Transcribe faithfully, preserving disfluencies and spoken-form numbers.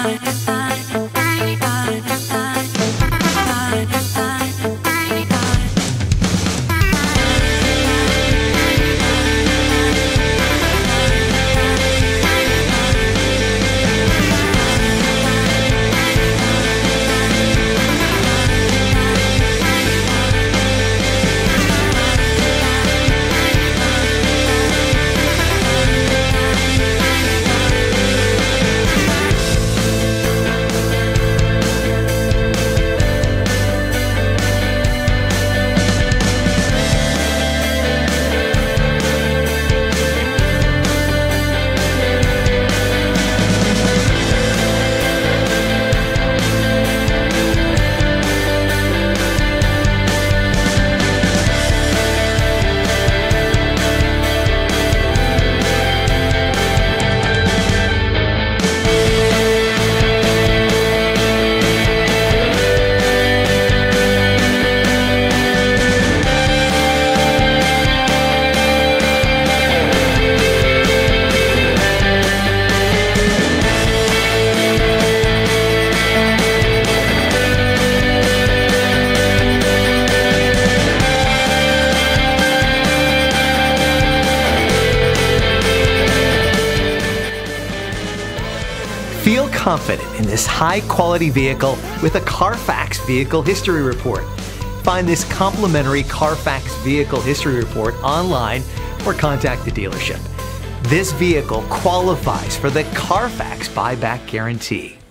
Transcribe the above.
Feel confident in this high-quality vehicle with a Carfax Vehicle History Report. Find this complimentary Carfax Vehicle History Report online or contact the dealership. This vehicle qualifies for the Carfax Buyback Guarantee.